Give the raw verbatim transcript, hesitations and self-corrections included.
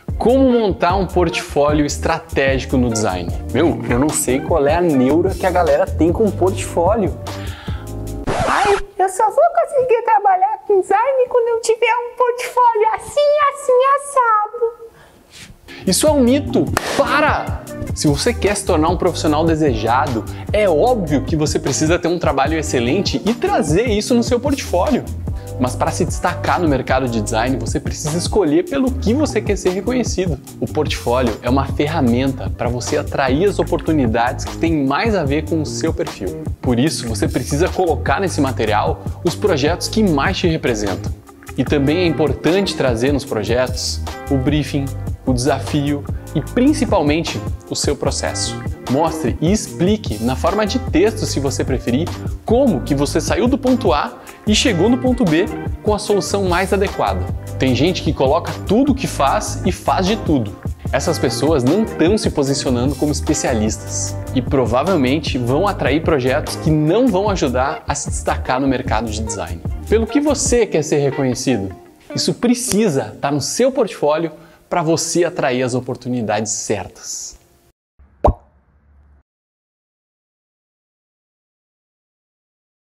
Como montar um portfólio estratégico no design? Meu, eu não sei qual é a neura que a galera tem com portfólio. Ai, eu só vou conseguir trabalhar com design quando eu tiver um portfólio assim, assim, assado. Isso é um mito! Para! Se você quer se tornar um profissional desejado, é óbvio que você precisa ter um trabalho excelente e trazer isso no seu portfólio. Mas para se destacar no mercado de design, você precisa escolher pelo que você quer ser reconhecido. O portfólio é uma ferramenta para você atrair as oportunidades que têm mais a ver com o seu perfil. Por isso, você precisa colocar nesse material os projetos que mais te representam. E também é importante trazer nos projetos o briefing, o desafio e principalmente o seu processo. Mostre e explique na forma de texto, se você preferir, como que você saiu do ponto A e chegou no ponto B com a solução mais adequada. Tem gente que coloca tudo o que faz e faz de tudo. Essas pessoas não estão se posicionando como especialistas e provavelmente vão atrair projetos que não vão ajudar a se destacar no mercado de design. Pelo que você quer ser reconhecido? Isso precisa estar no seu portfólio para você atrair as oportunidades certas.